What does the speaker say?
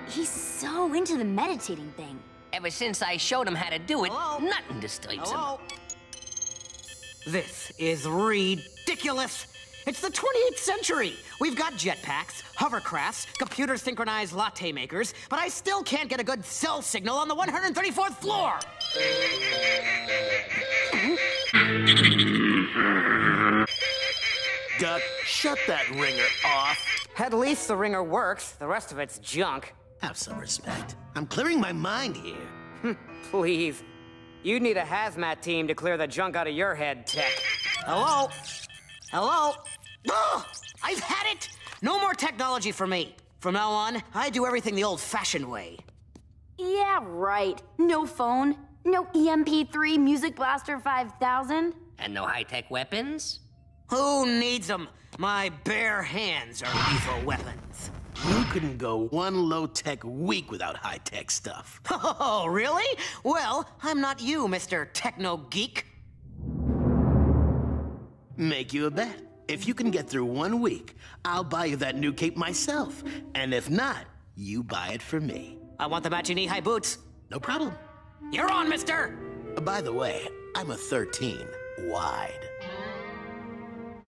He's so into the meditating thing. Ever since I showed him how to do it, Hello? nothing disturbs him. Hello? This is ridiculous. It's the 28th century. We've got jetpacks, hovercrafts, computer-synchronized latte makers, but I still can't get a good cell signal on the 134th floor. Duck, shut that ringer off. At least the ringer works. The rest of it's junk. Have some respect. I'm clearing my mind here. Please. You'd need a hazmat team to clear the junk out of your head, Tech. Hello? Hello? Ugh! I've had it! No more technology for me. From now on, I do everything the old-fashioned way. Yeah, right. No phone, no EMP3 Music Blaster 5000. And no high-tech weapons? Who needs them? My bare hands are lethal weapons. You couldn't go one low-tech week without high-tech stuff. Oh, really? Well, I'm not you, Mr. Techno-Geek. Make you a bet. If you can get through 1 week, I'll buy you that new cape myself. And if not, you buy it for me. I want the matching knee-high boots. No problem. You're on, mister! By the way, I'm a 13 wide.